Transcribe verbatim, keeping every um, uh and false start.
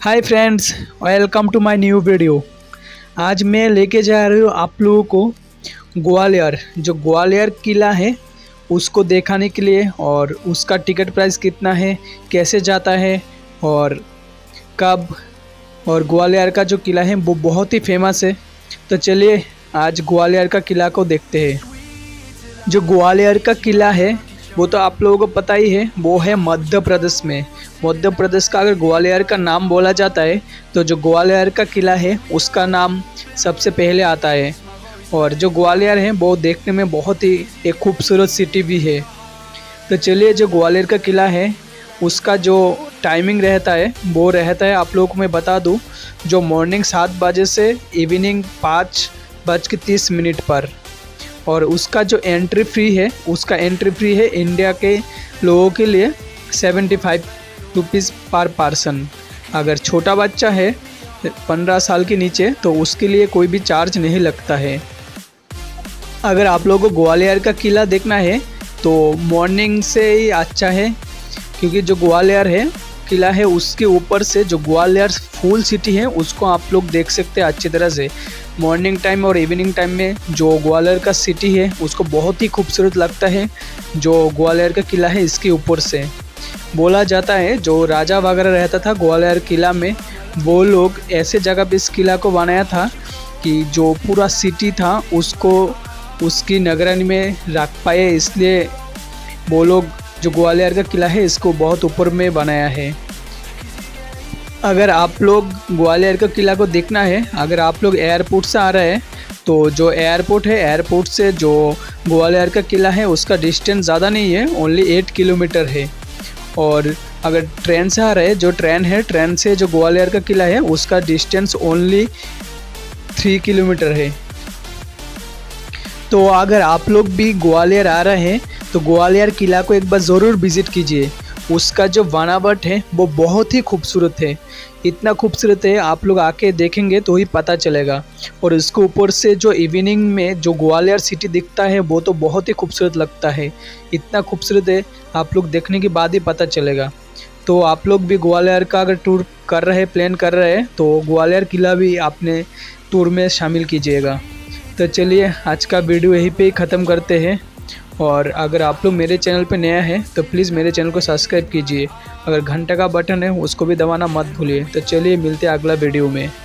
Hi friends, welcome to my new video. आज मैं लेके जा रही हूँ आप लोगों को ग्वालियर, जो ग्वालियर किला है उसको दिखाने के लिए, और उसका टिकट प्राइस कितना है, कैसे जाता है और कब। और ग्वालियर का जो किला है वो बहुत ही फेमस है। तो चलिए आज ग्वालियर का किला को देखते हैं। जो ग्वालियर का किला है वो तो आप लोगों को पता ही है, वो है मध्य प्रदेश में। मध्य प्रदेश का अगर ग्वालियर का नाम बोला जाता है तो जो ग्वालियर का किला है उसका नाम सबसे पहले आता है। और जो ग्वालियर है वो देखने में बहुत ही एक खूबसूरत सिटी भी है। तो चलिए, जो ग्वालियर का किला है उसका जो टाइमिंग रहता है वो रहता है, आप लोगों को मैं बता दूं, जो मॉर्निंग सात बजे से इवनिंग पाँच बज के तीस मिनट पर। और उसका जो एंट्री फ्री है, उसका एंट्री फ्री है इंडिया के लोगों के लिए seventy five rupees per person. अगर छोटा बच्चा है पंद्रह साल के नीचे तो उसके लिए कोई भी चार्ज नहीं लगता है। अगर आप लोगों को ग्वालियर का किला देखना है तो मॉर्निंग से ही अच्छा है, क्योंकि जो ग्वालियर है किला है उसके ऊपर से जो ग्वालियर फुल सिटी है उसको आप लोग देख सकते हैं अच्छी तरह से। मॉर्निंग टाइम और इवनिंग टाइम में जो ग्वालियर का सिटी है उसको बहुत ही खूबसूरत लगता है। जो ग्वालियर का किला है इसके ऊपर से बोला जाता है जो राजा वगैरह रहता था ग्वालियर किला में, वो लोग ऐसे जगह पे इस किला को बनाया था कि जो पूरा सिटी था उसको उसकी निगरानी में रख पाए, इसलिए वो लोग जो ग्वालियर का किला है इसको बहुत ऊपर में बनाया है। अगर आप लोग ग्वालियर का किला को देखना है, अगर आप लोग एयरपोर्ट से आ रहे हैं तो जो एयरपोर्ट है, एयरपोर्ट से जो ग्वालियर का किला है उसका डिस्टेंस ज़्यादा नहीं है, ओनली एट किलोमीटर है। और अगर ट्रेन से आ रहे हैं, जो ट्रेन है, ट्रेन से जो ग्वालियर का किला है उसका डिस्टेंस ओनली थ्री किलोमीटर है। तो अगर आप लोग भी ग्वालियर आ रहे हैं तो ग्वालियर किला को एक बार ज़रूर विज़िट कीजिए। उसका जो बनावट है वो बहुत ही खूबसूरत है, इतना खूबसूरत है आप लोग आके देखेंगे तो ही पता चलेगा। और इसके ऊपर से जो इवनिंग में जो ग्वालियर सिटी दिखता है वो तो बहुत ही खूबसूरत लगता है, इतना खूबसूरत है, आप लोग देखने के बाद ही पता चलेगा। तो आप लोग भी ग्वालियर का अगर टूर कर रहे प्लान कर रहे हैं तो ग्वालियर किला भी आपने टूर में शामिल कीजिएगा। तो चलिए आज का वीडियो यहीं पे ही ख़त्म करते हैं। और अगर आप लोग मेरे चैनल पे नया है तो प्लीज़ मेरे चैनल को सब्सक्राइब कीजिए। अगर घंटे का बटन है उसको भी दबाना मत भूलिए। तो चलिए मिलते हैं अगला वीडियो में।